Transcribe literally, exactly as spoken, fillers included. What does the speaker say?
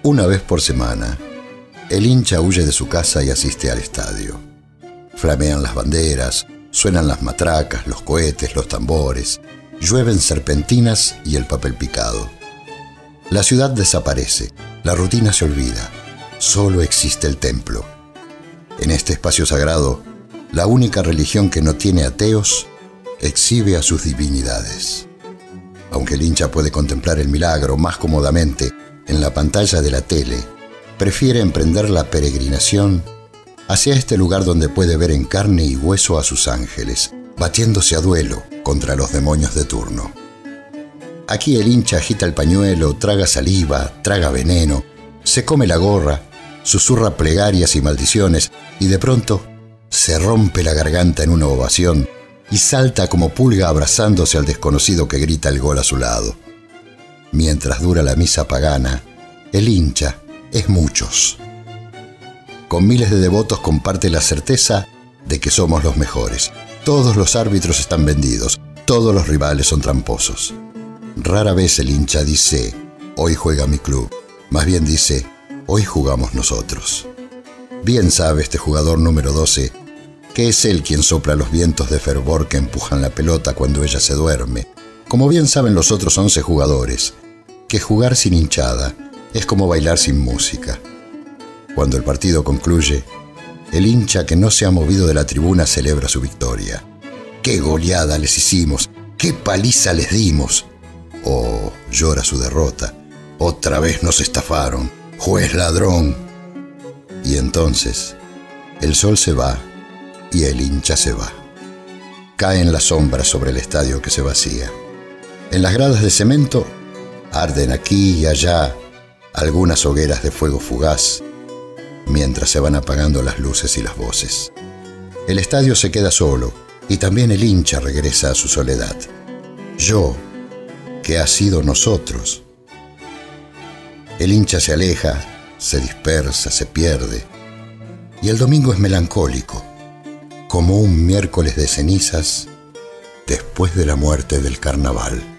Una vez por semana, el hincha huye de su casa y asiste al estadio. Flamean las banderas, suenan las matracas, los cohetes, los tambores, llueven serpentinas y el papel picado. La ciudad desaparece, la rutina se olvida, solo existe el templo. En este espacio sagrado, la única religión que no tiene ateos exhibe a sus divinidades. Aunque el hincha puede contemplar el milagro más cómodamente en la pantalla de la tele, prefiere emprender la peregrinación hacia este lugar donde puede ver en carne y hueso a sus ángeles, batiéndose a duelo contra los demonios de turno. Aquí el hincha agita el pañuelo, traga saliva, traga veneno, se come la gorra, susurra plegarias y maldiciones y de pronto se rompe la garganta en una ovación y salta como pulga abrazándose al desconocido que grita el gol a su lado. Mientras dura la misa pagana, el hincha es muchos. Con miles de devotos comparte la certeza de que somos los mejores. Todos los árbitros están vendidos, todos los rivales son tramposos. Rara vez el hincha dice, hoy juega mi club. Más bien dice, hoy jugamos nosotros. Bien sabe este jugador número doce que es él quien sopla los vientos de fervor que empujan la pelota cuando ella se duerme. Como bien saben los otros once jugadores, que jugar sin hinchada es como bailar sin música. Cuando el partido concluye, el hincha que no se ha movido de la tribuna celebra su victoria. ¡Qué goleada les hicimos! ¡Qué paliza les dimos! O llora su derrota. ¡Otra vez nos estafaron! ¡Juez ladrón! Y entonces, el sol se va y el hincha se va. Caen las sombras sobre el estadio que se vacía. En las gradas de cemento arden aquí y allá algunas hogueras de fuego fugaz, mientras se van apagando las luces y las voces. El estadio se queda solo y también el hincha regresa a su soledad. Yo, que ha sido nosotros. El hincha se aleja, se dispersa, se pierde, y el domingo es melancólico, como un miércoles de cenizas después de la muerte del carnaval.